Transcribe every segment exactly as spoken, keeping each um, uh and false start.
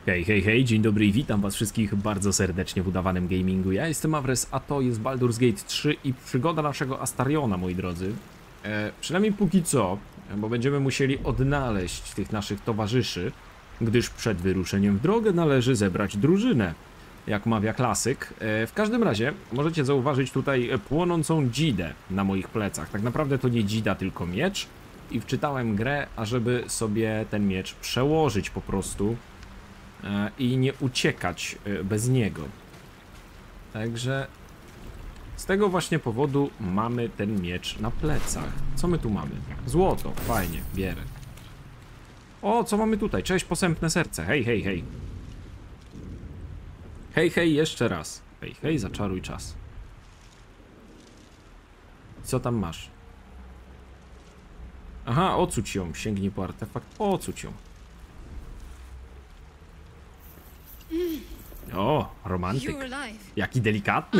Hej, hej, hej, dzień dobry i witam was wszystkich bardzo serdecznie w udawanym gamingu. Ja jestem Mawres, a to jest Baldur's Gate trzy i przygoda naszego Astariona, moi drodzy. E, przynajmniej póki co, bo będziemy musieli odnaleźć tych naszych towarzyszy, gdyż przed wyruszeniem w drogę należy zebrać drużynę, jak mawia klasyk. E, w każdym razie możecie zauważyć tutaj płonącą dzidę na moich plecach. Tak naprawdę to nie dzida, tylko miecz. I wczytałem grę, ażeby sobie ten miecz przełożyć po prostu i nie uciekać bez niego. Także z tego właśnie powodu mamy ten miecz na plecach. Co my tu mamy? Złoto, fajnie, bierę. O, co mamy tutaj? Cześć, posępne serce. Hej, hej, hej. Hej, hej, jeszcze raz. Hej, hej, zaczaruj czas. Co tam masz? Aha, ocuć ją. Sięgnij po artefakt. Ocuć ją. O, romantyk. Jaki delikatny.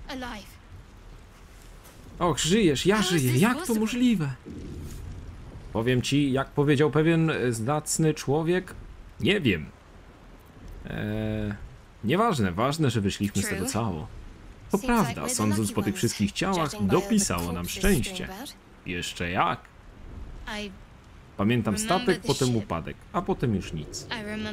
Och, żyjesz, ja żyję. Jak to możliwe? Powiem ci, jak powiedział pewien zacny człowiek, nie wiem. Eee, nieważne, ważne, że wyszliśmy z tego cało. To prawda, sądząc po tych wszystkich ciałach, dopisało nam szczęście. Jeszcze jak. Pamiętam statek, potem upadek, a potem już nic.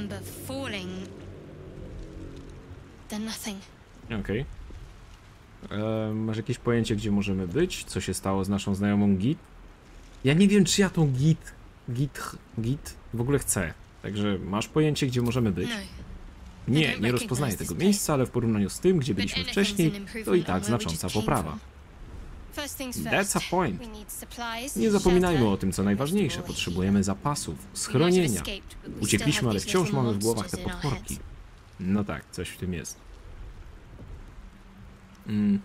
Okej. Okay. Eee, masz jakieś pojęcie, gdzie możemy być? Co się stało z naszą znajomą Git? Ja nie wiem, czy ja tą Git, Git, Git w ogóle chcę. Także masz pojęcie, gdzie możemy być? Nie, nie rozpoznaję tego miejsca, ale w porównaniu z tym, gdzie byliśmy wcześniej, to i tak znacząca poprawa. That's a point. Nie zapominajmy o tym, co najważniejsze. Potrzebujemy zapasów, schronienia. Uciekliśmy, ale wciąż mamy w głowach te potworki. No tak, coś w tym jest. Mm.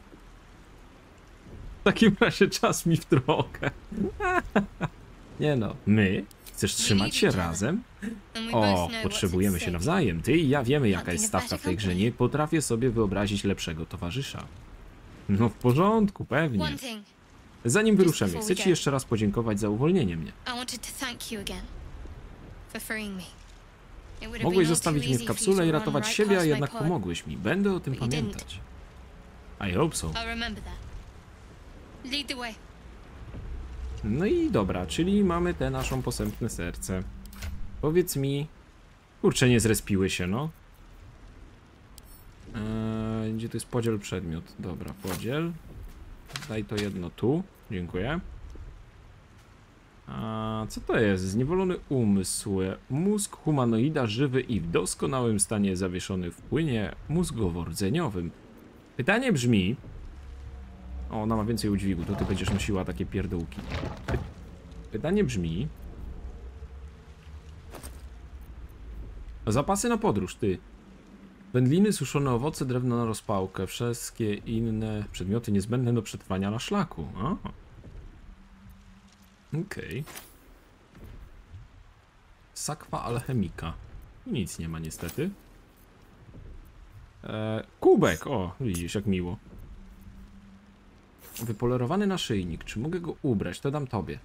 W takim razie czas mi w drogę. Nie no, my? Chcesz trzymać się razem? O, potrzebujemy się nawzajem. Ty i ja wiemy, jaka jest stawka w tej grze. Nie potrafię sobie wyobrazić lepszego towarzysza. No w porządku, pewnie. Zanim wyruszymy, chcę ci jeszcze raz podziękować za uwolnienie mnie. Mogłeś zostawić mnie w kapsule i ratować siebie, a jednak pomogłeś mi. Będę o tym pamiętać. I hope so. No i dobra, czyli mamy te naszą posępne serce. Powiedz mi... Kurczę, nie zrespiły się, no. Eee, gdzie to jest podziel przedmiot? Dobra, podziel. Daj to jedno tu. Dziękuję. A co to jest? Zniewolony umysł. Mózg humanoida żywy i w doskonałym stanie zawieszony w płynie mózgowo-rdzeniowym. Pytanie brzmi... O, ona ma więcej udźwigu, to ty będziesz nosiła takie pierdółki. Py... Pytanie brzmi... Zapasy na podróż, ty. Wędliny, suszone owoce, drewno na rozpałkę. Wszystkie inne przedmioty niezbędne do przetrwania na szlaku. Okej. Okay. Sakwa alchemika. Nic nie ma niestety. Eee, kubek! O, widzisz, jak miło. Wypolerowany naszyjnik. Czy mogę go ubrać? To dam tobie.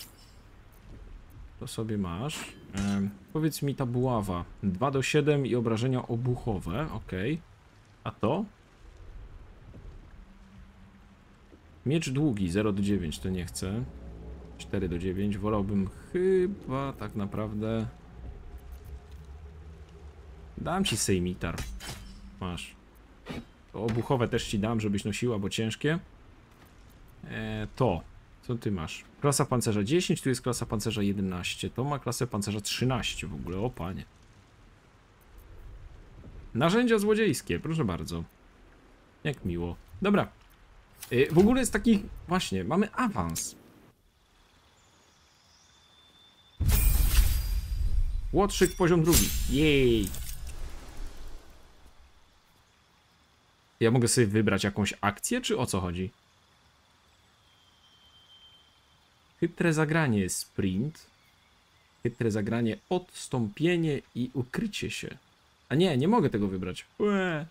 To sobie masz. Eee, powiedz mi ta buława. dwa do siedem i obrażenia obuchowe. Okej. Okay. A to? Miecz długi. zero do dziewięciu. To nie chcę. cztery do dziewięciu. Wolałbym chyba tak naprawdę... Dam ci sejmitar. Masz. To obuchowe też ci dam, żebyś nosiła, bo ciężkie. E, to. Co ty masz? Klasa pancerza dziesięć, tu jest klasa pancerza jedenaście. To ma klasę pancerza trzynaście w ogóle. O panie. Narzędzia złodziejskie, proszę bardzo. Jak miło. Dobra. E, w ogóle jest taki... Właśnie, mamy awans. Łotrzyk, poziom drugi. Jej. Ja mogę sobie wybrać jakąś akcję, czy o co chodzi? Chytre zagranie jest sprint. Chytre zagranie odstąpienie i ukrycie się. A nie, nie mogę tego wybrać. Ue.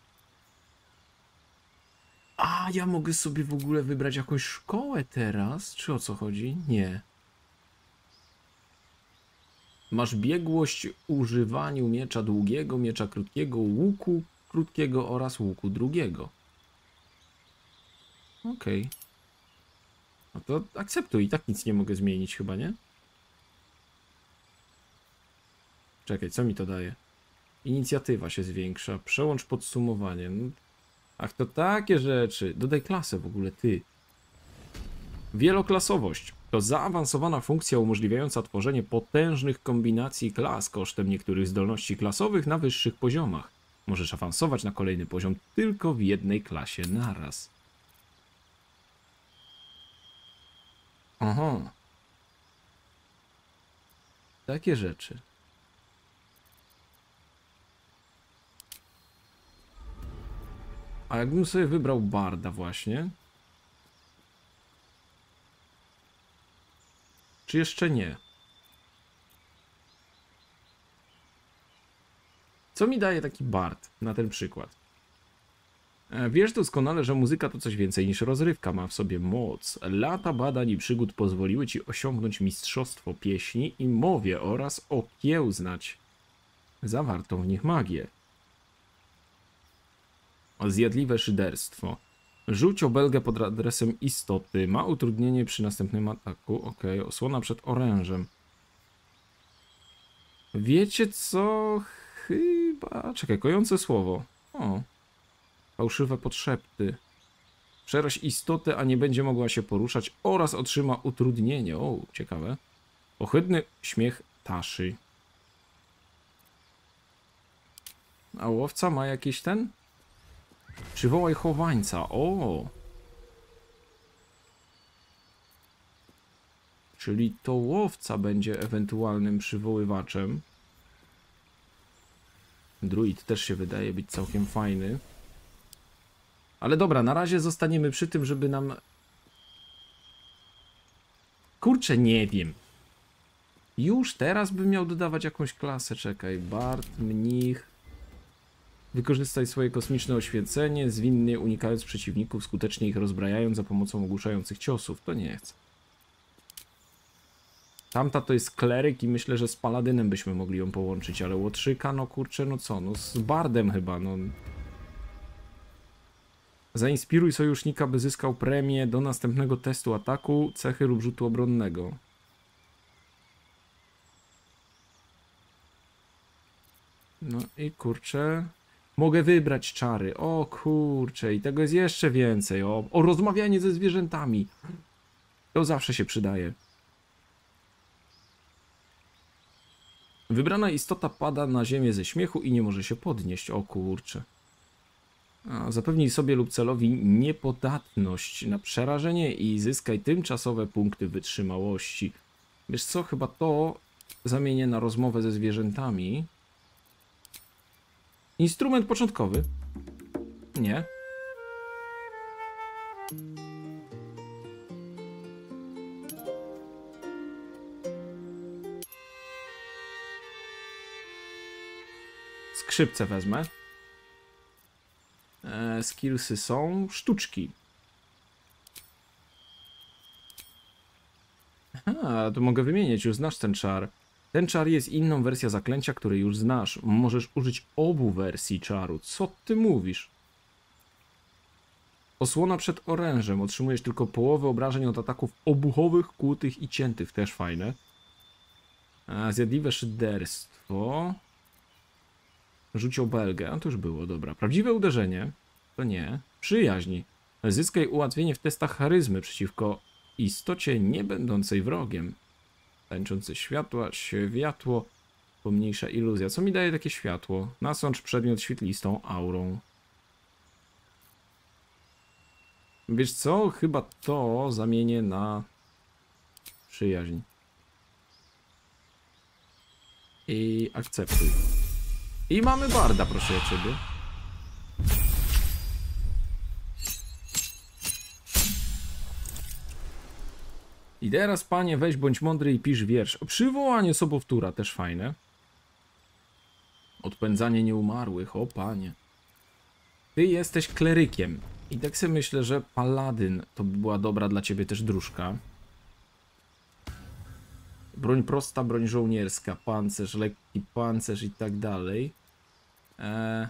A, ja mogę sobie w ogóle wybrać jakąś szkołę teraz? Czy o co chodzi? Nie. Masz biegłość używaniu miecza długiego, miecza krótkiego, łuku krótkiego oraz łuku długiego. Okej. Okay. No to akceptuj, i tak nic nie mogę zmienić chyba, nie? Czekaj, co mi to daje? Inicjatywa się zwiększa, przełącz podsumowanie. No, ach, to takie rzeczy. Dodaj klasę w ogóle, ty. Wieloklasowość to zaawansowana funkcja umożliwiająca tworzenie potężnych kombinacji klas kosztem niektórych zdolności klasowych na wyższych poziomach. Możesz awansować na kolejny poziom tylko w jednej klasie naraz. Aha. Takie rzeczy. A jakbym sobie wybrał barda właśnie? Czy jeszcze nie? Co mi daje taki bard na ten przykład? Wiesz doskonale, że muzyka to coś więcej niż rozrywka. Ma w sobie moc. Lata badań i przygód pozwoliły ci osiągnąć mistrzostwo pieśni i mowie oraz okiełznać zawartą w nich magię. Zjadliwe szyderstwo. Rzuć obelgę pod adresem istoty. Ma utrudnienie przy następnym ataku. Ok, osłona przed orężem. Wiecie co? Chyba... Czekaj, kojące słowo. O. Fałszywe podszepty. Przeraź istotę, a nie będzie mogła się poruszać oraz otrzyma utrudnienie. O, ciekawe. Ohydny śmiech Taszy. A łowca ma jakiś ten? Przywołaj chowańca. O! Czyli to łowca będzie ewentualnym przywoływaczem. Druid też się wydaje być całkiem fajny. Ale dobra, na razie zostaniemy przy tym, żeby nam... Kurczę, nie wiem. Już teraz bym miał dodawać jakąś klasę. Czekaj, bard, mnich... Wykorzystaj swoje kosmiczne oświecenie, zwinnie unikając przeciwników, skutecznie ich rozbrajając za pomocą ogłuszających ciosów. To nie chcę. Tamta to jest kleryk i myślę, że z paladynem byśmy mogli ją połączyć, ale łotrzyka, no kurczę, no co, no z bardem chyba, no. Zainspiruj sojusznika, by zyskał premię do następnego testu ataku, cechy lub rzutu obronnego. No i kurczę... Mogę wybrać czary. O kurczę, i tego jest jeszcze więcej. O, o rozmawianie ze zwierzętami. To zawsze się przydaje. Wybrana istota pada na ziemię ze śmiechu i nie może się podnieść. O kurczę. A, zapewnij sobie lub celowi niepodatność na przerażenie i zyskaj tymczasowe punkty wytrzymałości. Wiesz co, chyba to zamienię na rozmowę ze zwierzętami. Instrument początkowy? Nie. Skrzypce wezmę. E, skillsy są sztuczki. Aha, to mogę wymienić, już znasz ten czar. Ten czar jest inną wersją zaklęcia, której już znasz. Możesz użyć obu wersji czaru. Co ty mówisz? Osłona przed orężem. Otrzymujesz tylko połowę obrażeń od ataków obuchowych, kłutych i ciętych. Też fajne. A, zjadliwe szyderstwo. Rzuć obelgę. A to już było, dobra. Prawdziwe uderzenie. To nie. Przyjaźni. Zyskaj ułatwienie w testach charyzmy przeciwko istocie nie będącej wrogiem. Tańczące światła, światło, pomniejsza iluzja. Co mi daje takie światło? Nasącz przedmiot świetlistą aurą. Wiesz co? Chyba to zamienię na przyjaźń. I akceptuj. I mamy barda, proszę ja ciebie. I teraz, panie, weź bądź mądry i pisz wiersz. Przywołanie sobowtóra, też fajne. Odpędzanie nieumarłych, o panie. Ty jesteś klerykiem. I tak sobie myślę, że paladyn to by była dobra dla ciebie też dróżka. broń prosta, broń żołnierska, pancerz, lekki pancerz i tak dalej. Eee...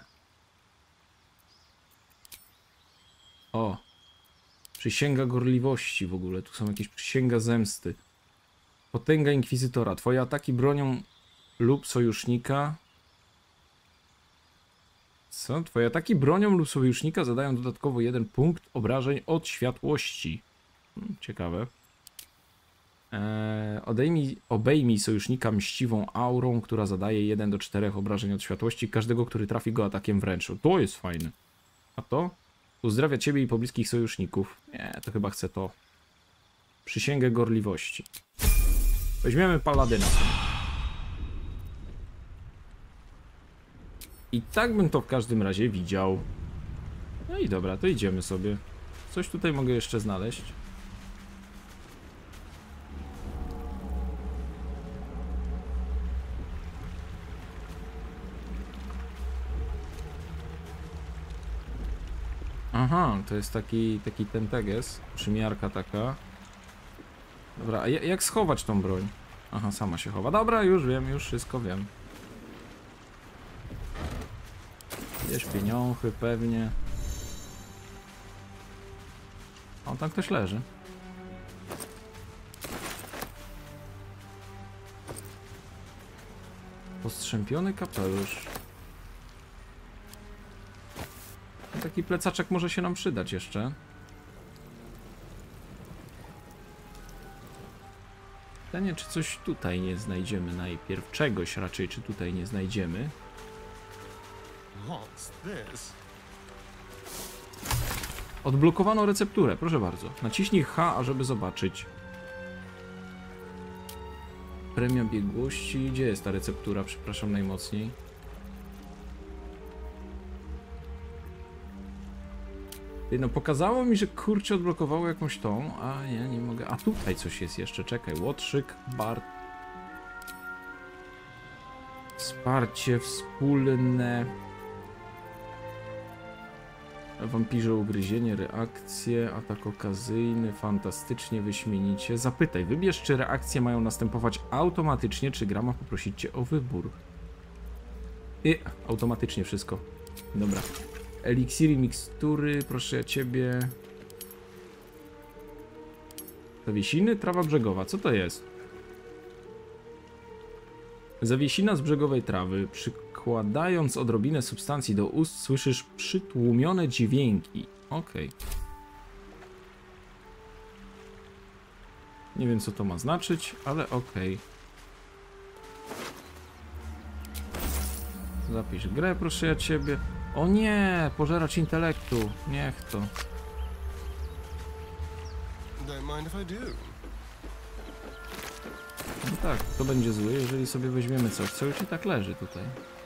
O! Przysięga gorliwości w ogóle. Tu są jakieś przysięga zemsty. Potęga inkwizytora. Twoje ataki bronią lub sojusznika. Co? Twoje ataki bronią lub sojusznika zadają dodatkowo jeden punkt obrażeń od światłości. Hmm, ciekawe. Eee, odejmij, obejmij sojusznika mściwą aurą, która zadaje jeden do czterech obrażeń od światłości każdego, który trafi go atakiem wręcz. To jest fajne. A to? Uzdrawia ciebie i pobliskich sojuszników. Nie, to chyba chcę to. Przysięgę gorliwości. Weźmiemy paladyna. I tak bym to w każdym razie widział. No i dobra, to idziemy sobie. Coś tutaj mogę jeszcze znaleźć. Aha, to jest taki, taki tenteges, przymiarka taka. Dobra, a jak schować tą broń? Aha, sama się chowa. Dobra, już wiem, już wszystko wiem. Gdzieś pieniądze pewnie. O, tam ktoś leży. Postrzępiony kapelusz. Taki plecaczek może się nam przydać jeszcze. Pytanie, czy coś tutaj nie znajdziemy najpierw. Czegoś raczej, czy tutaj nie znajdziemy. Odblokowano recepturę, proszę bardzo. Naciśnij H, ażeby zobaczyć. Premia biegłości. Gdzie jest ta receptura? Przepraszam najmocniej. No pokazało mi, że kurczę odblokowało jakąś tą, a ja nie mogę. A tutaj coś jest jeszcze, czekaj. Łotrzyk, bar. Wsparcie wspólne. Wampirze ugryzienie, reakcje, atak okazyjny, fantastycznie, wyśmienicie. Zapytaj, wybierz, czy reakcje mają następować automatycznie, czy gra ma poprosić cię o wybór. I automatycznie wszystko. Dobra. Eliksiry, mikstury, proszę ja ciebie. Zawiesiny, trawa brzegowa, co to jest? Zawiesina z brzegowej trawy. Przykładając odrobinę substancji do ust, słyszysz przytłumione dźwięki. Okej. Okay. Nie wiem, co to ma znaczyć, ale okej. Okay. Zapisz grę, proszę ja ciebie. O nie, pożeracz intelektu. Niech to. No tak, to będzie zły, jeżeli sobie weźmiemy coś, co już i tak leży tutaj.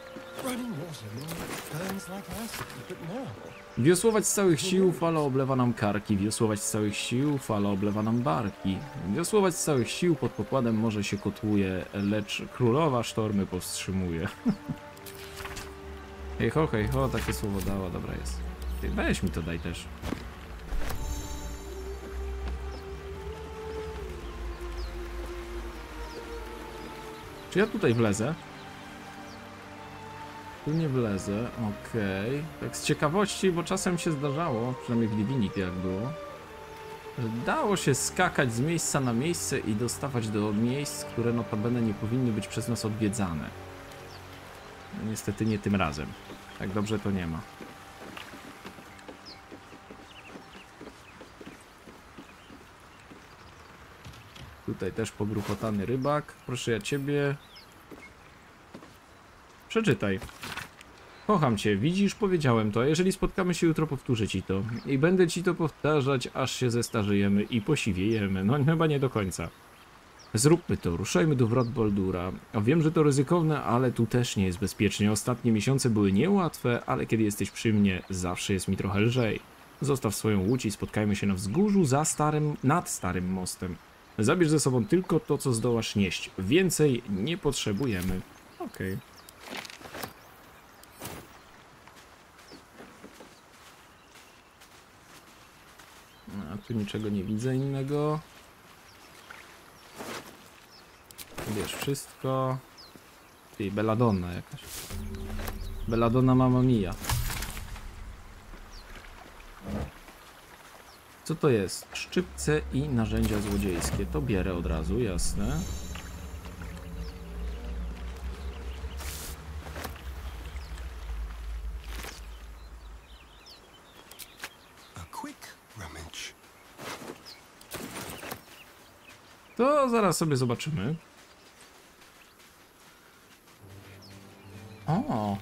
Wiosłować z całych sił, fala oblewa nam karki. Wiosłować z całych sił, fala oblewa nam barki. Wiosłować z całych sił, pod pokładem morze się kotłuje, lecz królowa sztormy powstrzymuje. Hej ho, hej ho, takie słowo dała, dobra jest. Ty, weź mi to daj też. Czy ja tutaj wlezę? Tu nie wlezę, okej. Okay. Tak z ciekawości, bo czasem się zdarzało, przynajmniej w Divinity jak było, że dało się skakać z miejsca na miejsce i dostawać do miejsc, które notabene nie powinny być przez nas odwiedzane. No, niestety nie tym razem. Tak dobrze to nie ma. Tutaj też pogruchotany rybak. Proszę ja ciebie. Przeczytaj. Kocham cię, widzisz, powiedziałem to. Jeżeli spotkamy się jutro, powtórzę ci to. I będę ci to powtarzać, aż się zestarzejemy i posiwiejemy. No chyba nie do końca. Zróbmy to, ruszajmy do wrot Baldura. Wiem, że to ryzykowne, ale tu też nie jest bezpiecznie. Ostatnie miesiące były niełatwe, ale kiedy jesteś przy mnie, zawsze jest mi trochę lżej. Zostaw swoją łódź i spotkajmy się na wzgórzu za starym, nad starym mostem. Zabierz ze sobą tylko to, co zdołasz nieść. Więcej nie potrzebujemy. Okej. Okay. A tu niczego nie widzę innego. Wiesz, wszystko... Ty, belladonna jakaś. Belladonna Mamma Mia. Co to jest? Szczypce i narzędzia złodziejskie. To bierę od razu, jasne. To zaraz sobie zobaczymy. O!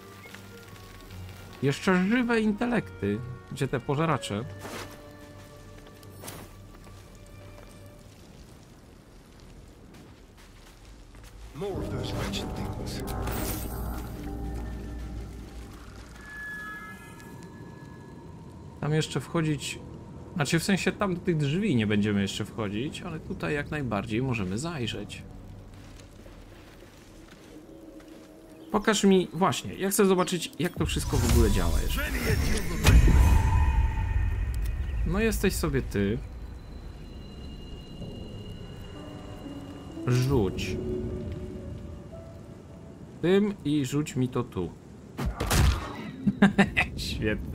Jeszcze żywe intelekty. Gdzie te pożeracze? Tam jeszcze wchodzić... Znaczy w sensie tam do tych drzwi nie będziemy jeszcze wchodzić, ale tutaj jak najbardziej możemy zajrzeć. Pokaż mi... Właśnie, ja chcę zobaczyć, jak to wszystko w ogóle działa jeszcze. No jesteś sobie ty. Rzuć. Tym i rzuć mi to tu. Świetne.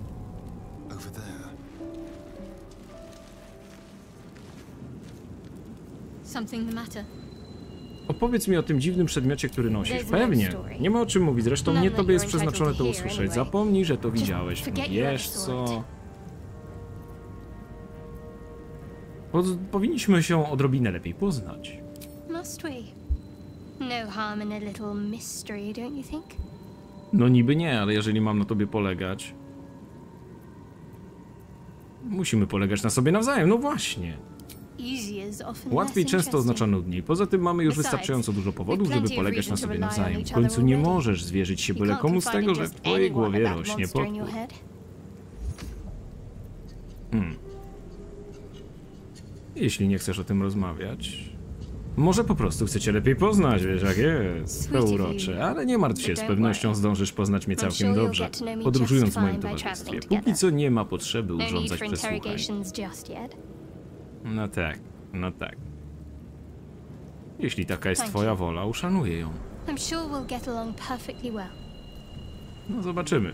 Something the matter? Opowiedz mi o tym dziwnym przedmiocie, który nosisz. Pewnie. Nie ma o czym mówić, zresztą nie tobie jest przeznaczone to usłyszeć. Zapomnij, że to widziałeś. Wiesz co... Po powinniśmy się odrobinę lepiej poznać. Must we? No harm in a little mystery, don't you think? No niby nie, ale jeżeli mam na tobie polegać... Musimy polegać na sobie nawzajem, no właśnie. Łatwiej często oznacza nudniej. Poza tym mamy już wystarczająco dużo powodów, żeby polegać na sobie nawzajem. W końcu nie możesz zwierzyć się byle komu z tego, że w twojej głowie rośnie potwór. Hmm. Jeśli nie chcesz o tym rozmawiać... Może po prostu chcecie lepiej poznać, wiesz jak jest. To urocze, ale nie martw się, z pewnością zdążysz poznać mnie całkiem dobrze, podróżując w moim towarzystwie. Póki co nie ma potrzeby urządzać przesłuchań. No tak, no tak. Jeśli taka jest twoja wola, uszanuję ją. No zobaczymy.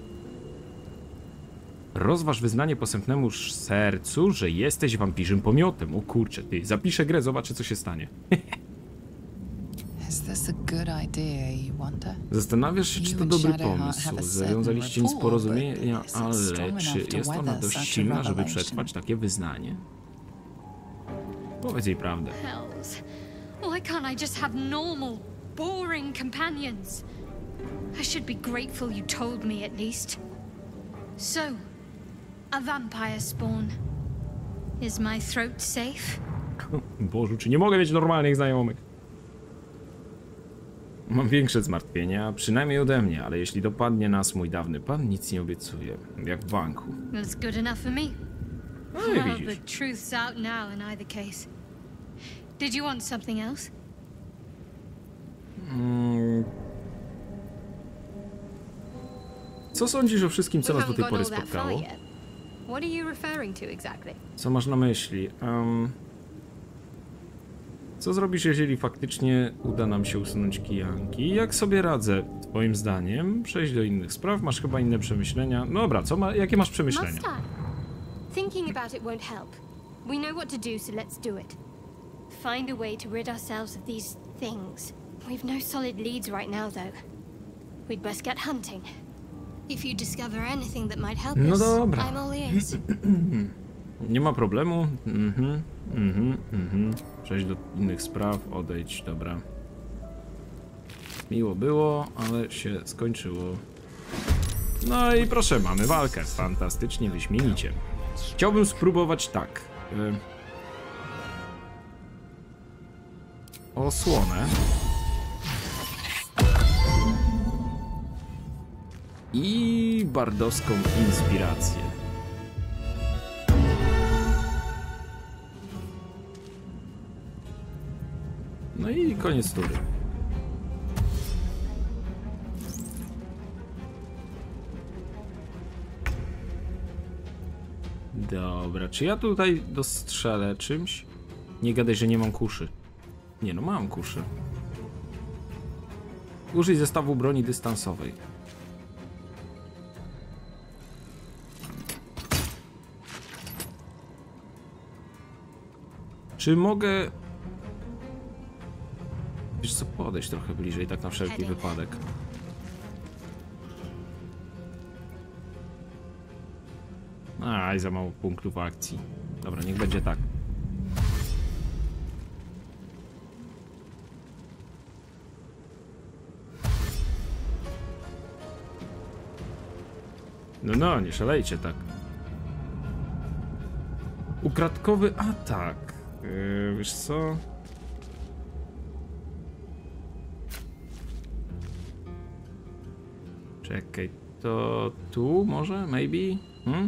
Rozważ wyznanie posępnemu sercu, że jesteś wampirzym pomiotem. O kurczę, ty, zapiszę grę, zobaczę co się stanie. Zastanawiasz się, czy to dobry pomysł. Zawiązaliście nic porozumienia, ale czy jest ona dość silna, żeby przetrwać takie wyznanie? Powiedz jej prawdę. Why can't I just have normal, boring companions? I should be grateful you told me at least. So, a vampire spawn. Is my throat safe? Boże, czy nie mogę mieć normalnych znajomych? Mam większe zmartwienia, przynajmniej ode mnie, ale jeśli dopadnie nas mój dawny pan, nic nie obiecuje. Jak w banku. That's good enough for me. No i Well, widzisz. the truth's out now in either case. Did you want something else? Mm. Co sądzisz o wszystkim, co nas do tej pory spotkało? What are you referring to exactly? Co masz na myśli? Um, co zrobisz, jeżeli faktycznie uda nam się usunąć kijanki? Jak sobie radzę, twoim zdaniem? Przejść do innych spraw? Masz chyba inne przemyślenia? No dobra, co ma, jakie masz przemyślenia? Must I? Thinking about it won't help. We know what to do, so let's do it. Find a way to rid ourselves of these things. We've no solid leads right now, though. We'd best get hunting. If you discover anything that might help No us, dobra. I'm all ears. Nie ma problemu. Mhm, mhm, mhm. Przejść do innych spraw, odejdź, dobra. Miło było, ale się skończyło. No i proszę, mamy walkę. Fantastycznie, wyśmienicie. Chciałbym spróbować tak. Y osłonę. I bardowską inspirację. No i koniec tury. Dobra, czy ja tutaj dostrzelę czymś? Nie gadaj, że nie mam kuszy. Nie no, mam kuszę. Użyj zestawu broni dystansowej. Czy mogę... Wiesz co, podejść trochę bliżej, tak na wszelki wypadek. Aj, za mało punktów akcji. Dobra, niech będzie tak. No, no, nie szalejcie tak. Ukradkowy atak. Yy, wiesz co? Czekaj, to tu może? Maybe? Hmm?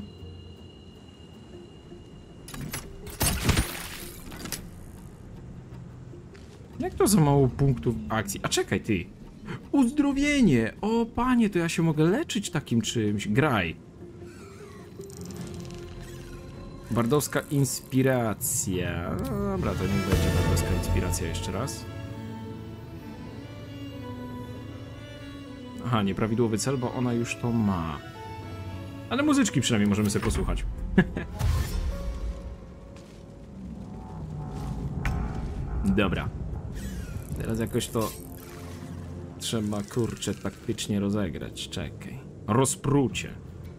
Jak to za mało punktów akcji? A czekaj, ty! Uzdrowienie! O, panie, to ja się mogę leczyć takim czymś. Graj. Bardowska inspiracja. No dobra, to niech będzie bardowska inspiracja jeszcze raz. Aha, nieprawidłowy cel, bo ona już to ma. Ale muzyczki przynajmniej możemy sobie posłuchać. Dobra. Teraz jakoś to trzeba, kurczę, taktycznie rozegrać. Czekaj. Rozprucie.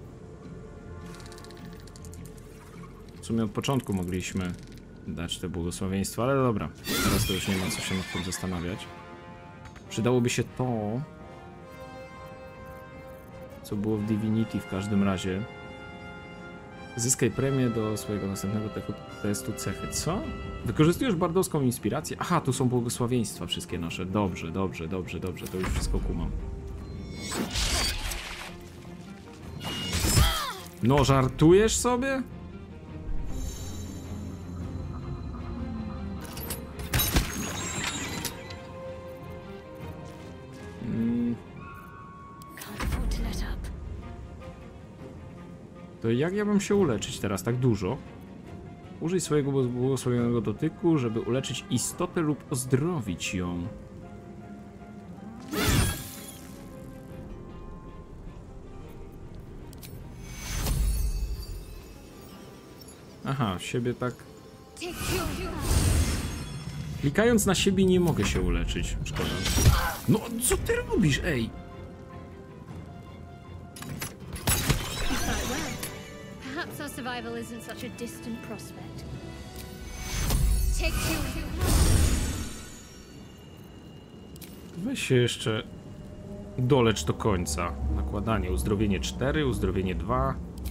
W sumie od początku mogliśmy dać te błogosławieństwa, ale dobra. Teraz to już nie ma co się nad tym zastanawiać. Przydałoby się to, co było w Divinity w każdym razie. Zyskaj premię do swojego następnego te testu cechy. Co? Wykorzystujesz bardowską inspirację? Aha, tu są błogosławieństwa wszystkie nasze. Dobrze, dobrze, dobrze, dobrze. To już wszystko kumam. No, żartujesz sobie? Mm. To jak ja mam się uleczyć teraz tak dużo? Użyj swojego błogosławionego dotyku, żeby uleczyć istotę lub ozdrowić ją. Aha, siebie tak... Klikając na siebie nie mogę się uleczyć. Szkoda. No, co ty robisz, ej? Perhaps our survival isn't such a distant prospect. Weź się jeszcze dolecz do końca. Nakładanie, uzdrowienie cztery, uzdrowienie dwa.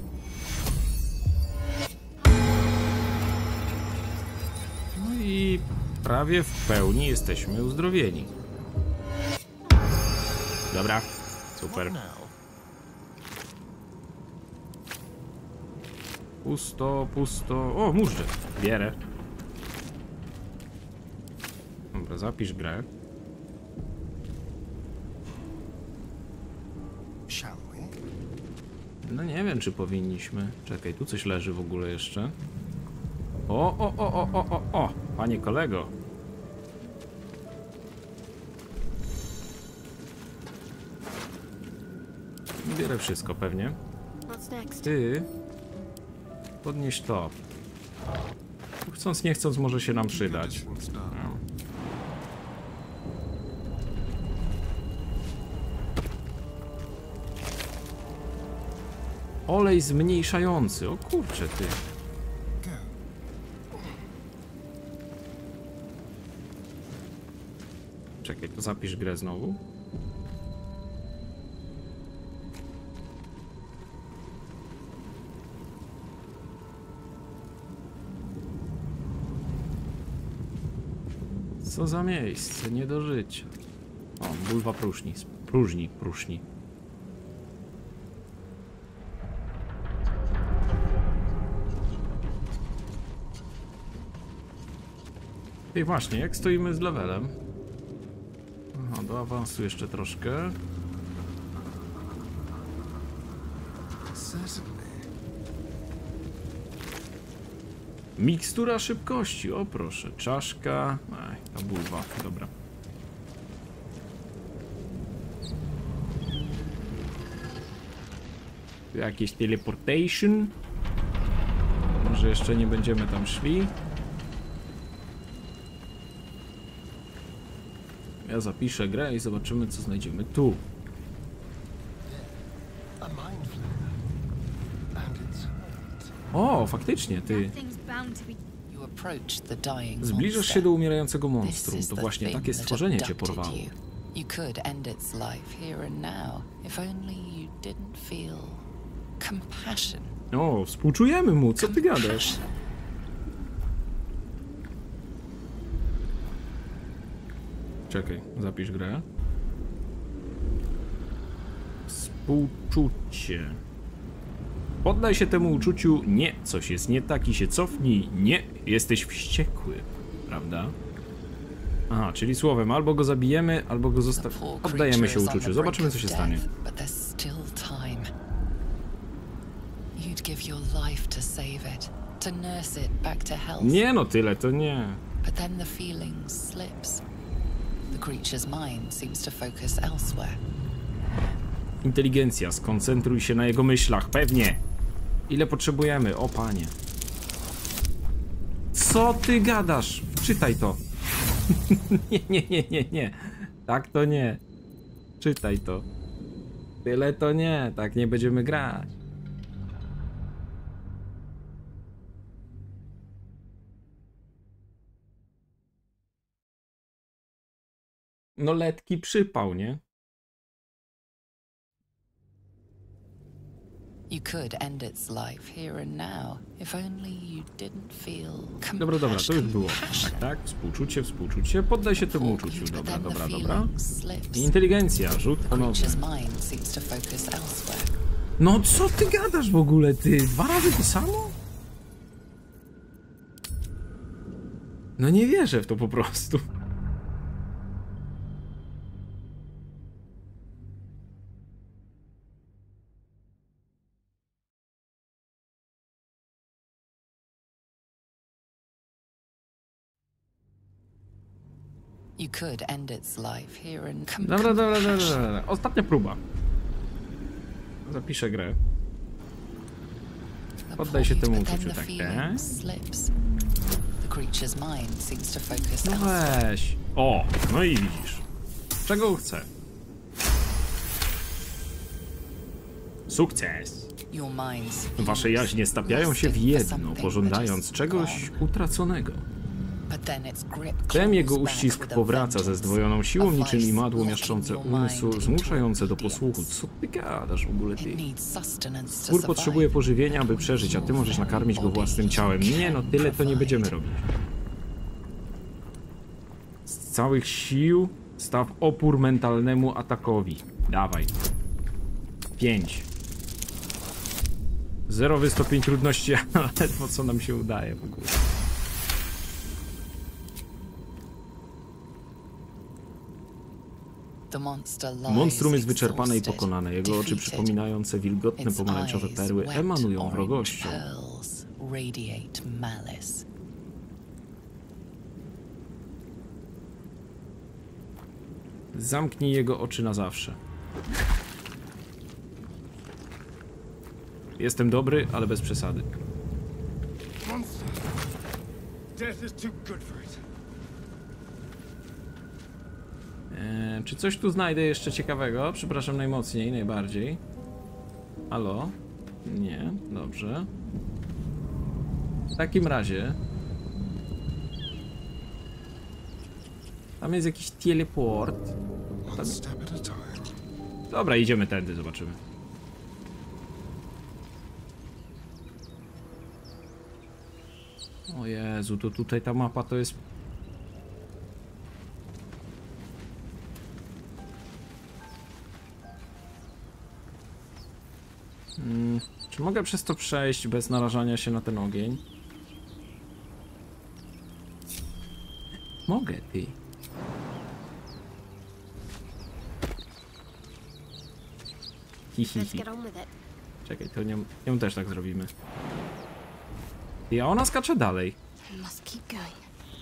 No i prawie w pełni jesteśmy uzdrowieni. Dobra, super. Pusto, pusto. O, mużdżę. Bierę. Dobra, zapisz grę. No nie wiem, czy powinniśmy. Czekaj, tu coś leży w ogóle jeszcze. O, o, o, o, o, o, o, panie kolego. Bierę wszystko pewnie. Ty podnieś to. Chcąc nie chcąc może się nam przydać. No. Olej zmniejszający. O kurczę, ty. Czekaj, to zapisz grę znowu. Co za miejsce, nie do życia. O, bulwa próżni, próżni, próżni. I właśnie, jak stoimy z levelem? Aha, do awansu jeszcze troszkę. Mikstura szybkości, o proszę, czaszka, aj, ta bulwa, dobra. Tu jakieś teleportation. Może jeszcze nie będziemy tam szli. Ja zapiszę grę i zobaczymy, co znajdziemy tu. O, faktycznie, ty. Zbliżasz się do umierającego monstrum. To właśnie takie stworzenie cię porwało. O, współczujemy mu, co ty gadasz? Czekaj, zapisz grę. Współczucie. Poddaj się temu uczuciu. Nie, coś jest nie tak i się cofnij. Nie, jesteś wściekły. Prawda? Aha, czyli słowem, albo go zabijemy, albo go zostawimy. Poddajemy się uczuciu. Zobaczymy, co się stanie. Nie no, tyle to nie. Inteligencja, skoncentruj się na jego myślach, pewnie. Ile potrzebujemy? O panie. Co ty gadasz? Czytaj to. nie, nie, nie, nie, nie. Tak to nie. Czytaj to. Tyle to nie. Tak nie będziemy grać. No letki przypał, nie? Dobra, dobra, to już było. Tak, tak, współczucie, współczucie. Poddaj się temu uczuciu. Dobra, dobra, dobra. Inteligencja, rzut ponowny. No co ty gadasz w ogóle, ty? Dwa razy to samo? No nie wierzę w to po prostu. Dobra, dobra, dobra, dobra. Ostatnia próba. Zapiszę grę. Poddaj się temu uczuciu, tak, tak? No weź. O, no i widzisz. Czego chcę? Sukces. Wasze jaźnie stapiają się w jedno, pożądając czegoś utraconego. Wtem jego uścisk powraca ze zdwojoną siłą, niczym imadło miażdżące umysł, zmuszające do posłuchu. Co ty gadasz w ogóle, ty? Stwór potrzebuje pożywienia, aby przeżyć, a ty możesz nakarmić go własnym ciałem. Nie no, tyle to nie będziemy robić. Z całych sił staw opór mentalnemu atakowi. Dawaj. Pięć. Zerowy stopień trudności, ale ledwo co nam się udaje w ogóle. Monstrum jest wyczerpane i pokonane. Jego oczy przypominające wilgotne pomarańczowe perły emanują wrogością. Zamknij jego oczy na zawsze. Jestem dobry, ale bez przesady. Eee, czy coś tu znajdę jeszcze ciekawego? Przepraszam najmocniej, najbardziej. Halo? Nie, dobrze. W takim razie... Tam jest jakiś teleport. Tam... Dobra, idziemy tędy, zobaczymy. O Jezu, to tutaj ta mapa to jest... Hmm, czy mogę przez to przejść bez narażania się na ten ogień? Mogę, ty. Hi, hi, hi. Czekaj, to nią, nią też tak zrobimy. I ona skacze dalej. I must keep going.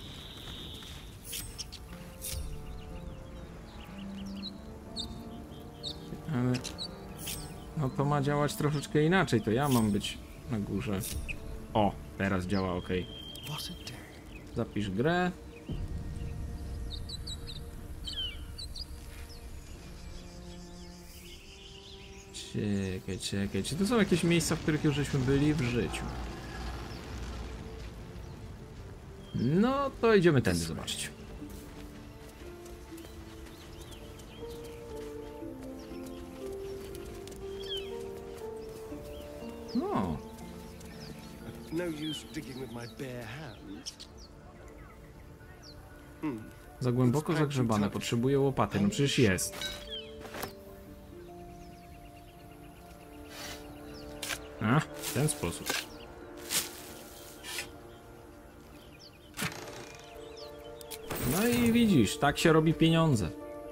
Ale... No to ma działać troszeczkę inaczej, to ja mam być na górze. O, teraz działa, ok. Zapisz grę. Czekaj, czekaj, czy to są jakieś miejsca, w których już żeśmy byli w życiu? No to idziemy tędy zobaczyć. No. Za głęboko zagrzebane, potrzebuję łopaty, no przecież jest. A, w ten sposób. No i widzisz, tak się robi pieniądze.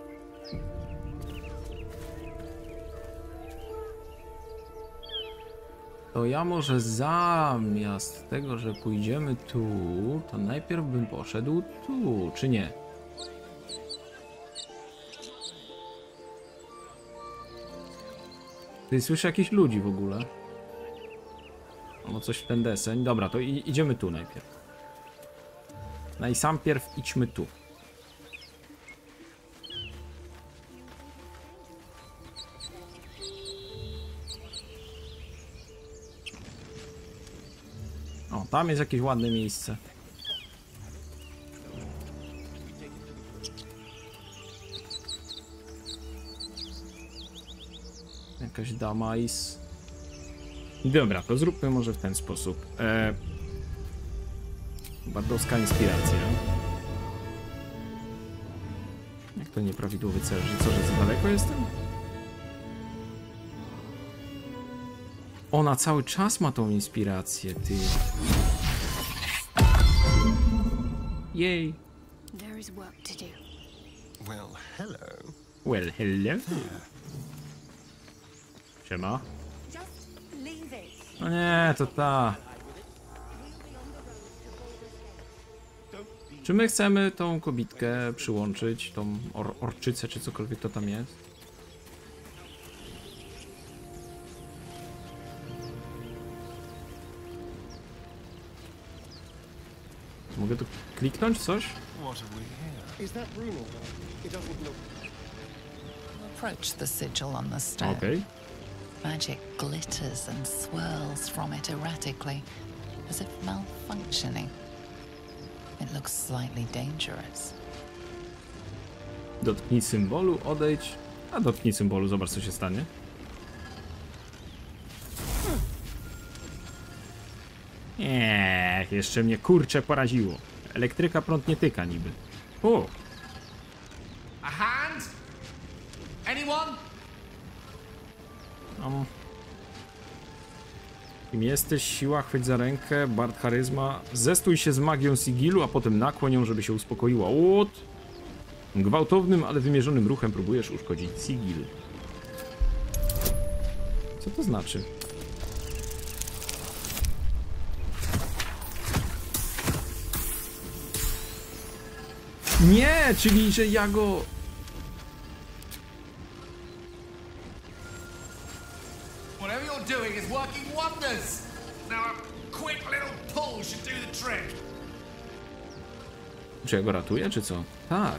To ja może zamiast tego, że pójdziemy tu, to najpierw bym poszedł tu, czy nie? Ty słyszę jakichś ludzi w ogóle. Albo coś w ten deseń. Dobra, to i, idziemy tu najpierw. No i sam pierw idźmy tu. O, tam jest jakieś ładne miejsce. Jakaś damais. Dobra, to zróbmy może w ten sposób. E... Bardowska inspiracja. Jak to nieprawidłowy cel? Że co, że za daleko jestem? Ona cały czas ma tą inspirację, ty. Jej. There is work to do. Well, hello. Well, hello. Siema. No nie, to ta. Czy my chcemy tą kobitkę przyłączyć, tą or orczycę, czy cokolwiek to tam jest? Mogę tu kliknąć coś? Approach the sigil on the stone. Okej. Magic glitters and swirls from it erratically, as if malfunctioning. It looks slightly dangerous. Dotknij symbolu, odejdź. A dotknij symbolu, zobacz co się stanie. Nie, jeszcze mnie kurcze poraziło. Elektryka prąd nie tyka niby. O! A hand? Anyone? Um. Kim jesteś? Siła, chwyć za rękę, Bard charyzma. Zestój się z magią sigilu, a potem nakłoń ją, żeby się uspokoiła. Łot! Gwałtownym, ale wymierzonym ruchem próbujesz uszkodzić sigil. Co to znaczy? Nie, czyli że ja go... Whatever you're doing is working wonders. Now a quick little pull should do the trick. Czy ja go ratuję, czy co? Tak.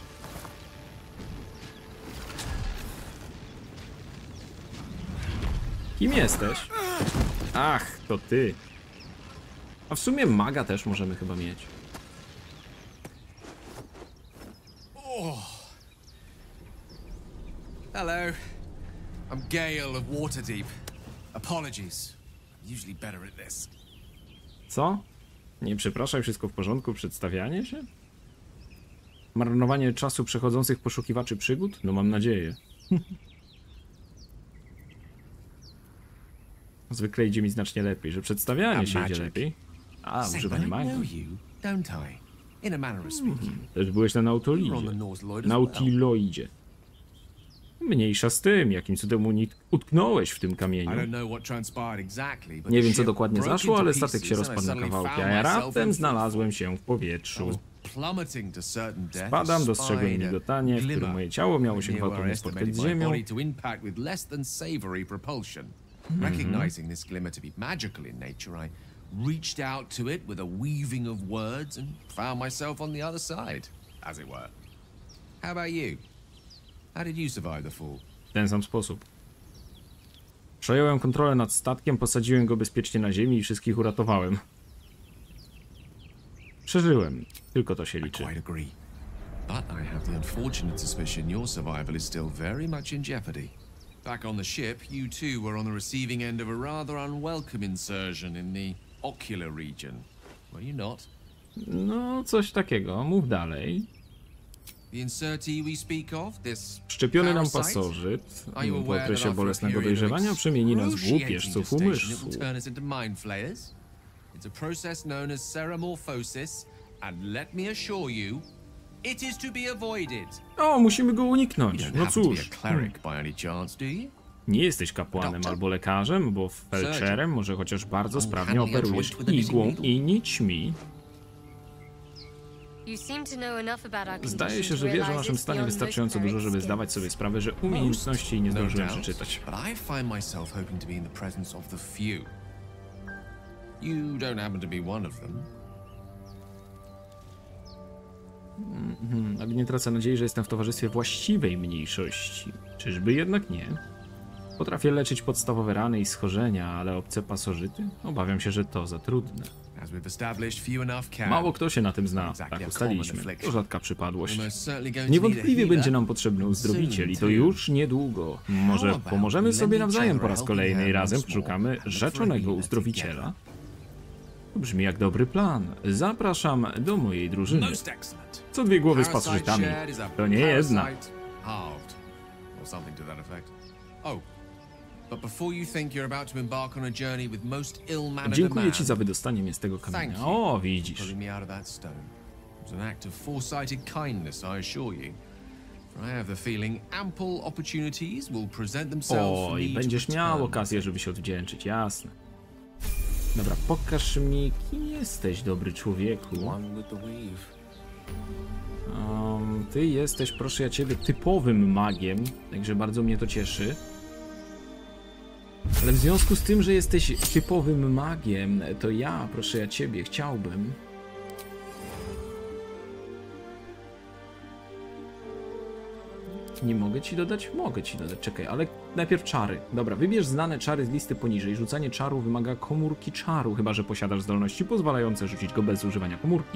Kim jesteś? Ach, to ty. A w sumie maga też możemy chyba mieć. Hello. I'm Gale of Waterdeep. Apologies. I'm usually better at this. Co? Nie przepraszaj, wszystko w porządku, przedstawianie się? Marnowanie czasu przechodzących poszukiwaczy przygód? No mam nadzieję. Zwykle idzie mi znacznie lepiej, że przedstawianie się idzie lepiej. A, używanie magii. Don't I? In a manner of speaking. Też byłeś na Nautiloidzie. Nautiloidzie. Mniejsza z tym, jakim cudem unik- utknąłeś w tym kamieniu. Nie wiem, co dokładnie zaszło, ale statek się rozpadł na kawałki, a ja raptem znalazłem się w powietrzu. Spadam, dostrzegłem migotanie, w którym moje ciało miało się gwałtownie spotkać z ziemią. Recognizing this glimmer to be magical in nature, I reached out to it with a weaving of words and found myself on the other side, as it were. How about you? How did you survive the fall? W ten sam sposób. Przejąłem kontrolę nad statkiem, posadziłem go bezpiecznie na ziemi i wszystkich uratowałem. Przeżyłem. Tylko to się liczy. I quite agree. But I have the unfortunate suspicion your survival is still very much in jeopardy. Back on the ship, you too were on the receiving end of a rather unwelcome insertion in the ocular region. Were you not? No, coś takiego. Mów dalej. The insertee we speak of, this Szczepiony nam parasite? pasożyt Are you po aware that okresie after a bolesnego period of dojrzewania przemieni nas w excruciating łupieżców gestation, it umysłu. will turn us into mind flayers? It's a process known as seramorphosis, and let me assure you, it is to be avoided. O, musimy go You uniknąć. don't No happen to cóż. be a cleric by any chance, do you? Nie jesteś kapłanem Doktor? albo lekarzem, bo felczerem, może chociaż bardzo sprawnie Uncanny operujesz adroit with a igłą missing i nićmi. You seem to know enough about our Zdaje się, condition że to wiesz o realize naszym it's stanie beyond wystarczająco most dużo, żeby clerics' zdawać sobie skills. sprawę, że umiejętności nie No zdążyłem doubt, przeczytać. but I find myself hoping to be in the presence of the few. You don't happen to be one of them. Hmm, ale nie tracę nadziei, że jestem w towarzystwie właściwej mniejszości. Czyżby jednak nie? Potrafię leczyć podstawowe rany i schorzenia, ale obce pasożyty? Obawiam się, że to za trudne. As we've established, few enough can. Mało kto się na tym zna, Exactly tak a ustaliliśmy. common To rzadka przypadłość. We're most certainly going to Niewątpliwie need a będzie healer. nam potrzebny uzdrowiciel i to Soon, już niedługo. Może about pomożemy sobie lending nawzajem each po raz other a kolejny i helping hand razem once more poszukamy and look for a rzeczonego healer uzdrowiciela? To brzmi jak dobry plan. Zapraszam do mojej drużyny. Most excellent. Co dwie głowy z Parasite pasożytami. shared is a To nie jedna. parasite halved, or something to that effect. Oh, but before you think you're about to embark on a journey with most ill-mannered a Dziękuję ci man, za wydostanie mnie z tego thank kamienia. you O, for widzisz. pulling me out of that stone. It was an act of foresighted kindness, I assure you. For I have the feeling ample opportunities will present themselves for O, me i to będziesz miał return. okazję, żeby się odwdzięczyć, jasne. Dobra, pokaż mi, kim jesteś, dobry człowieku. Um, ty jesteś, proszę ja ciebie, typowym magiem, także bardzo mnie to cieszy. Ale w związku z tym, że jesteś typowym magiem, to ja, proszę ja ciebie, chciałbym... Nie mogę ci dodać? Mogę ci dodać, czekaj, ale najpierw czary. Dobra, wybierz znane czary z listy poniżej. Rzucanie czaru wymaga komórki czaru, chyba że posiadasz zdolności pozwalające rzucić go bez używania komórki.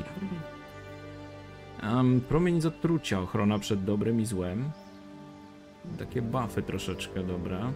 Um, promień z otrucia, ochrona przed dobrem i złem. Takie buffy troszeczkę, dobra.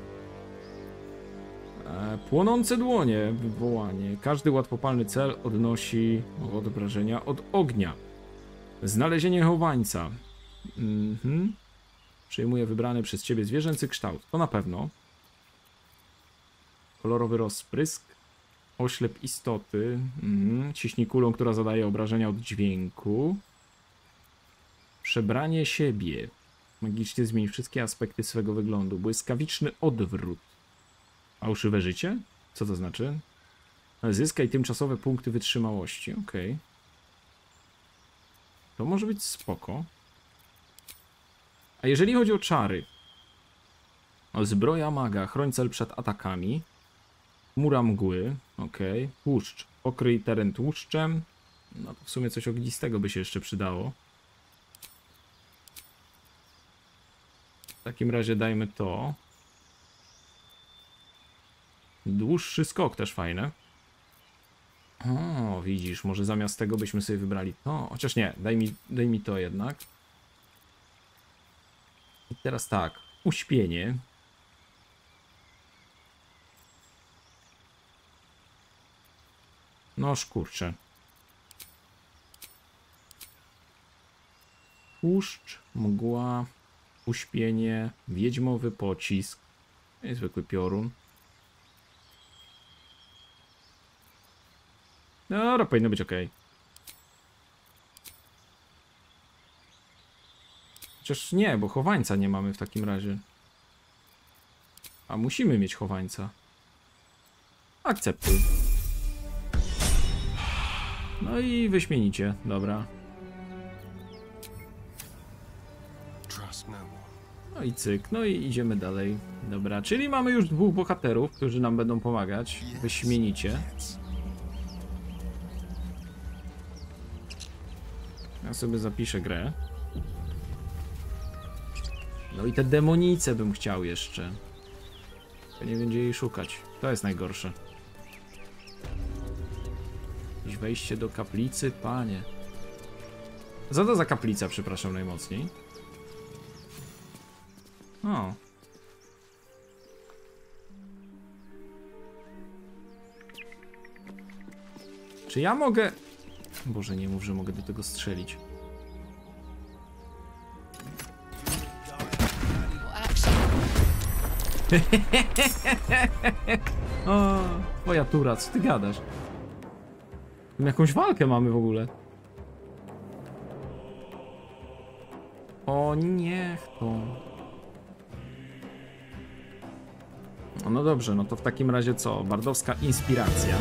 E, płonące dłonie, wywołanie. Każdy łatwopalny cel odnosi obrażenia od ognia. Znalezienie chowańca. Mhm. Przyjmuje wybrany przez ciebie zwierzęcy kształt. To na pewno. Kolorowy rozprysk. Oślep istoty. Mhm. Ciśnij kulą, która zadaje obrażenia od dźwięku. Przebranie siebie. Magicznie zmień wszystkie aspekty swego wyglądu. Błyskawiczny odwrót. Fałszywe życie? Co to znaczy? Zyskaj tymczasowe punkty wytrzymałości. Okej. To może być spoko. A jeżeli chodzi o czary, o zbroja maga, chroń cel przed atakami, mura mgły, ok, tłuszcz, pokryj teren tłuszczem, no to w sumie coś ognistego by się jeszcze przydało. W takim razie dajmy to. Dłuższy skok też fajne. O, widzisz, może zamiast tego byśmy sobie wybrali to, chociaż nie, daj mi, daj mi to jednak. I teraz tak, uśpienie. Noż kurczę. Tłuszcz, mgła, uśpienie, wiedźmowy pocisk, zwykły piorun. Dobra, powinno być ok. Chociaż nie, bo chowańca nie mamy w takim razie. A musimy mieć chowańca. Akceptuj. No i wyśmienicie, dobra. Trust no one. No i cyk, no i idziemy dalej. Dobra, czyli mamy już dwóch bohaterów, którzy nam będą pomagać. Wyśmienicie. Ja sobie zapiszę grę. No i te demonice bym chciał jeszcze. To nie będzie jej szukać. To jest najgorsze. Jakieś wejście do kaplicy, panie. Co to za kaplica, przepraszam najmocniej? O. Czy ja mogę... Boże, nie mów, że mogę do tego strzelić. O, twoja tura, co ty gadasz? My jakąś walkę mamy w ogóle. O, niech to. No dobrze, no to w takim razie co? Bardowska inspiracja.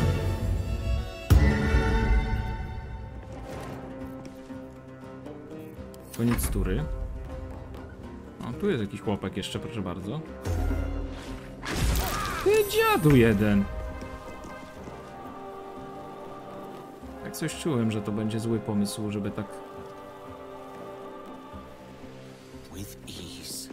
Koniec tury. O, tu jest jakiś chłopek jeszcze, proszę bardzo. Ty dziadu jeden. Tak coś czułem, że to będzie zły pomysł, żeby tak... With ease.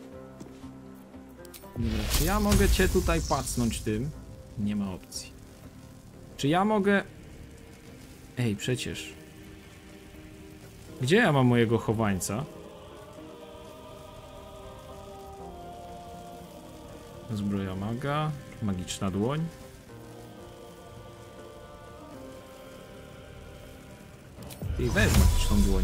Dobra, czy ja mogę cię tutaj pacnąć tym? Nie ma opcji. Czy ja mogę... Ej, przecież... Gdzie ja mam mojego chowańca? Zbroja maga, magiczna dłoń. I weź magiczną dłoń.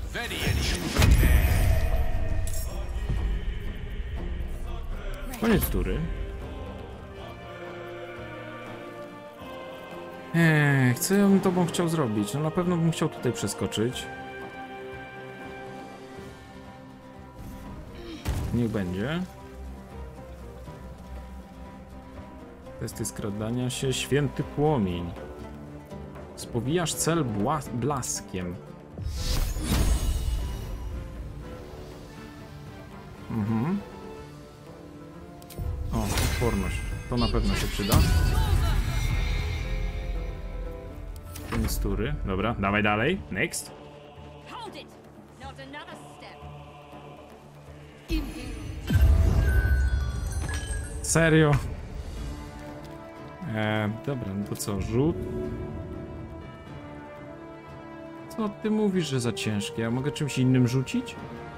Koniec tury. Eee, co ja bym tobą chciał zrobić? No na pewno bym chciał tutaj przeskoczyć. Niech będzie. Testy skradania się. Święty płomień. Spowijasz cel blaskiem. Mhm. O, odporność. To na pewno się przyda. Koniec tury. Dobra, dawaj dalej. Next. Hold it! Not another step. Serio? Eee, dobra, no to co? Rzut? Co ty mówisz, że za ciężkie? Ja mogę czymś innym rzucić?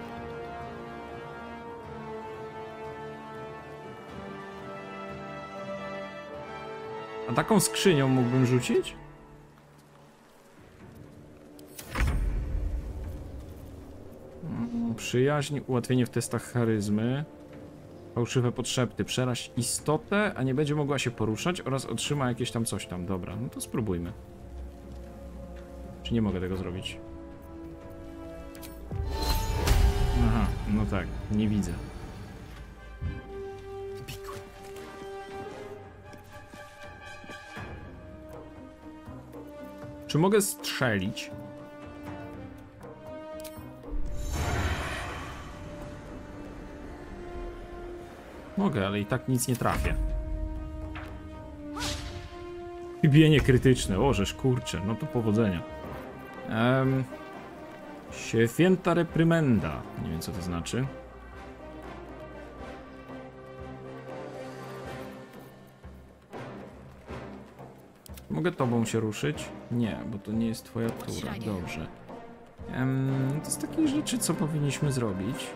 A taką skrzynią mógłbym rzucić? Przyjaźń, ułatwienie w testach charyzmy. Fałszywe podszepty. Przeraź istotę, a nie będzie mogła się poruszać oraz otrzyma jakieś tam coś tam. Dobra, no to spróbujmy. Czy nie mogę tego zrobić? Aha, no tak, nie widzę. Czy mogę strzelić? Mogę, ale i tak nic nie trafię. I bienie krytyczne, ożeż kurczę, no to powodzenia. Um, święta reprymenda. Nie wiem co to znaczy. Mogę tobą się ruszyć? Nie, bo to nie jest twoja tura. Dobrze. Um, to z takich rzeczy co powinniśmy zrobić?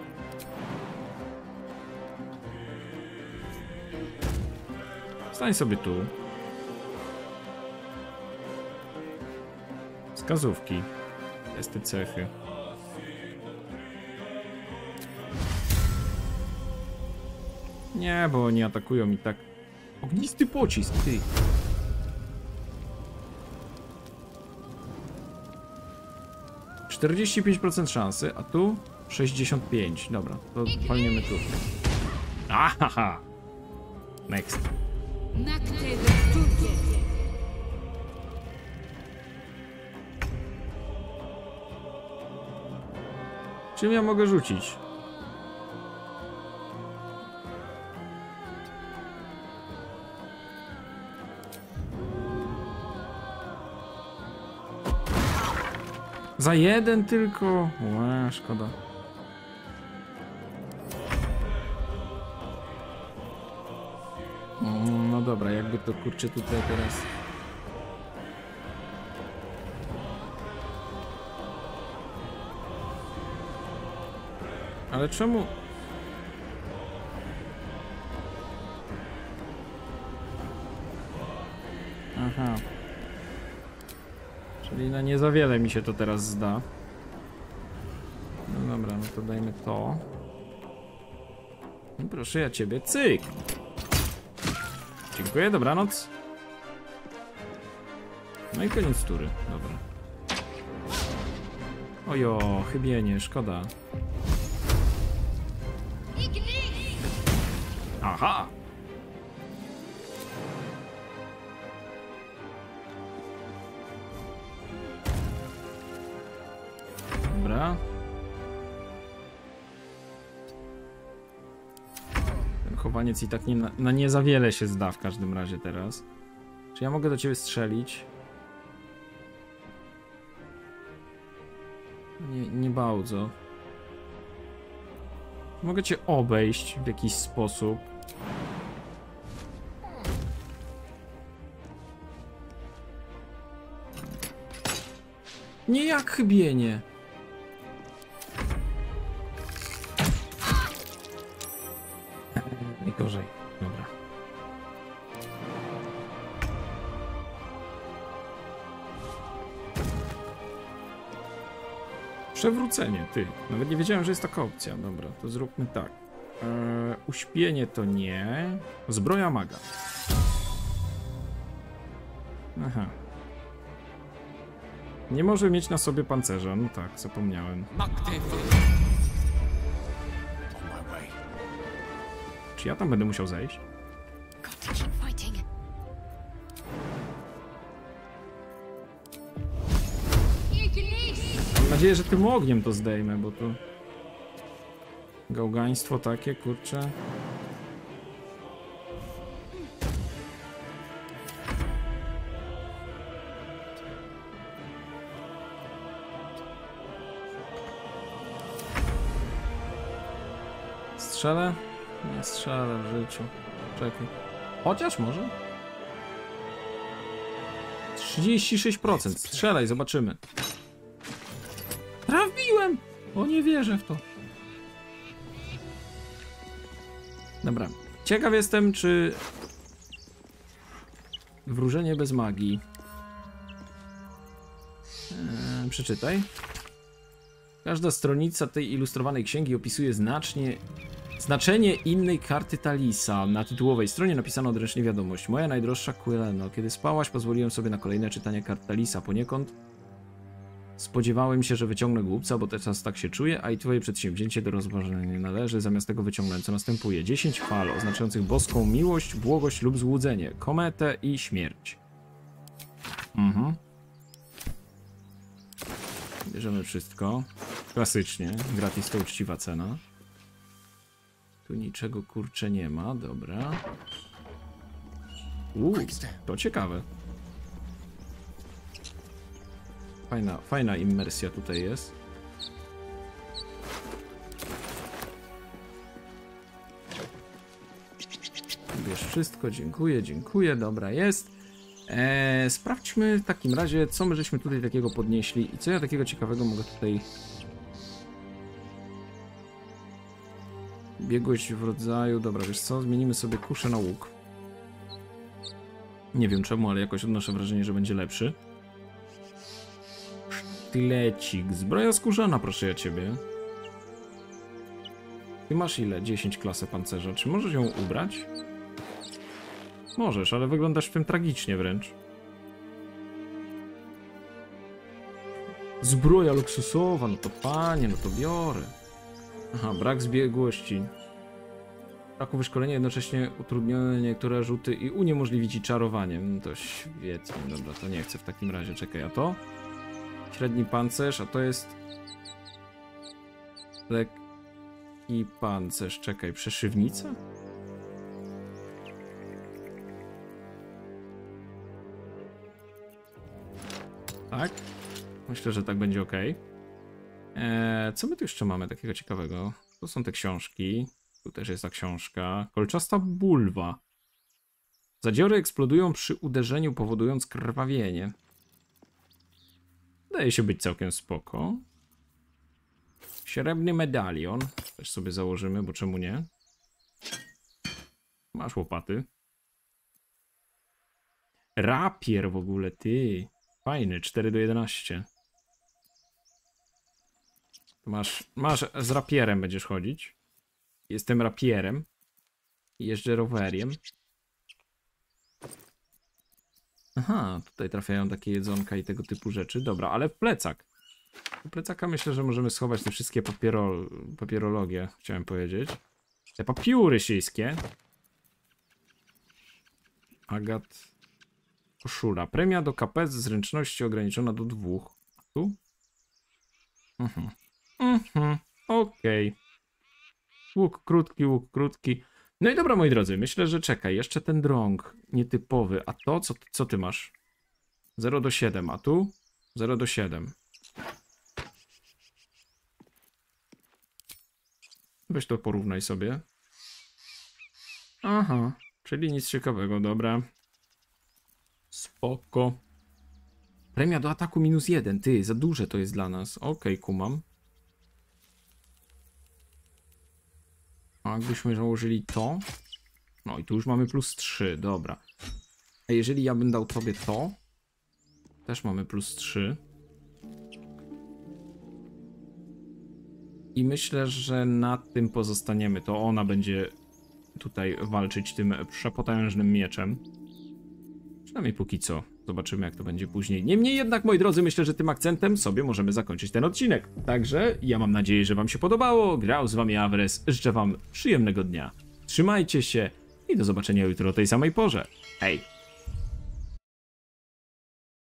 Stań sobie tu. Wskazówki. Testy cechy. Nie, bo oni atakują mi tak. Ognisty pocisk, ty. czterdzieści pięć procent szansy, a tu sześćdziesiąt pięć. Dobra, to palniemy tu. Ahaha! Next. Czym ja mogę rzucić? Za jeden tylko? Ła, szkoda. No dobra, jakby to kurczę tutaj teraz. Ale czemu? Aha. Czyli na nie za wiele mi się to teraz zda. No dobra, no to dajmy to. No proszę ja ciebie, cyk! Dziękuję, dobranoc. No i koniec tury, dobra. Ojo, chybienie, szkoda. Aha! Dobra. Ten chowaniec i tak nie na, na nie za wiele się zda w każdym razie teraz. Czy ja mogę do ciebie strzelić? Nie, nie bardzo. Mogę cię obejść w jakiś sposób. Nie jak chybienie. Najgorzej. Dobra. Przewrócenie, ty. Nawet nie wiedziałem, że jest taka opcja. Dobra, to zróbmy tak. Eee, uśpienie to nie. Zbroja maga. Aha. Nie może mieć na sobie pancerza. No tak, zapomniałem. Czy ja tam będę musiał zejść? Mam nadzieję, że tym ogniem to zdejmę, bo to... Gałgaństwo takie, kurczę. Strzelę? Nie strzelę w życiu. Czekaj. Chociaż może? trzydzieści sześć procent. Strzelaj, zobaczymy. Trafiłem! O, nie wierzę w to. Dobra. Ciekaw jestem, czy... Wróżenie bez magii. Eee, przeczytaj. Każda stronica tej ilustrowanej księgi opisuje znacznie... Znaczenie innej karty Talisa. Na tytułowej stronie napisano odręcznie wiadomość. Moja najdroższa Quileno, kiedy spałaś, pozwoliłem sobie na kolejne czytanie kart Talisa. Poniekąd spodziewałem się, że wyciągnę głupca, bo teraz tak się czuję, a i twoje przedsięwzięcie do rozważenia nie należy. Zamiast tego wyciągnąłem, co następuje. dziesięć fal oznaczających boską miłość, błogość lub złudzenie, kometę i śmierć. Mhm. Bierzemy wszystko. Klasycznie. Gratis to uczciwa cena. Tu niczego kurczę nie ma, dobra. Uuu, to ciekawe. Fajna, fajna immersja tutaj jest. Bierz wszystko, dziękuję, dziękuję, dobra jest. Eee, sprawdźmy w takim razie, co my żeśmy tutaj takiego podnieśli i co ja takiego ciekawego mogę tutaj... Biegłość w rodzaju... Dobra, wiesz co? Zmienimy sobie kuszę na łuk. Nie wiem czemu, ale jakoś odnoszę wrażenie, że będzie lepszy. Sztylecik. Zbroja skórzana, proszę ja ciebie. Ty masz ile? dziesięć klasę pancerza. Czy możesz ją ubrać? Możesz, ale wyglądasz w tym tragicznie wręcz. Zbroja luksusowa, no to panie, no to biorę. Aha, brak zbiegłości. Braku wyszkolenia, jednocześnie utrudnione niektóre rzuty i uniemożliwi ci czarowanie. No to świetnie, dobra, to nie chcę w takim razie. Czekaj, a to? Średni pancerz, a to jest... Lekki pancerz, czekaj, przeszywnica? Tak? Myślę, że tak będzie ok. Eee, co my tu jeszcze mamy takiego ciekawego? Tu są te książki. Tu też jest ta książka. Kolczasta bulwa. Zadziory eksplodują przy uderzeniu, powodując krwawienie. Wydaje się być całkiem spoko. Srebrny medalion. Też sobie założymy, bo czemu nie? Masz łopaty. Rapier w ogóle, ty. Fajny, cztery do jedenastu. Masz, masz, z rapierem będziesz chodzić. Jestem rapierem. Jeżdżę roweriem. Aha, tutaj trafiają takie jedzonka i tego typu rzeczy. Dobra, ale w plecak. W plecaka myślę, że możemy schować te wszystkie papiero, papierologie, chciałem powiedzieć. Te papiury śliskie. Agat. Koszula. Premia do K P z zręczności ograniczona do dwóch. A tu? Mhm. Mhm. Okej. Okay. Łuk krótki, łuk krótki. No i dobra, moi drodzy, myślę, że czekaj. Jeszcze ten drąg nietypowy. A to, co, co ty masz? zero do siedem, a tu? zero do siedem. Weź to porównaj sobie. Aha, czyli nic ciekawego, dobra. Spoko. Premia do ataku minus jeden. Ty, za duże to jest dla nas. Okej, okay, kumam. A jakbyśmy założyli to? No i tu już mamy plus trzy, dobra. A jeżeli ja bym dał tobie to? Też mamy plus trzy. I myślę, że nad tym pozostaniemy. To ona będzie tutaj walczyć tym przepotężnym mieczem. Przynajmniej póki co. Zobaczymy, jak to będzie później. Niemniej jednak, moi drodzy, myślę, że tym akcentem sobie możemy zakończyć ten odcinek. Także ja mam nadzieję, że wam się podobało. Grał z wami Awres. Życzę wam przyjemnego dnia. Trzymajcie się i do zobaczenia jutro o tej samej porze. Hej!